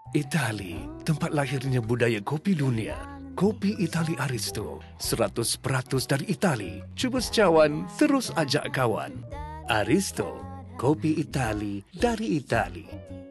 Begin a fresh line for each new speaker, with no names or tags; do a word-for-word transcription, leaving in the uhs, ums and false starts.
Itali, tempat lahirnya budaya kopi dunia. Kopi Itali Arissto, seratus peratus dari Itali. Cuba secawan, terus ajak kawan. Arissto, kopi Itali dari Itali.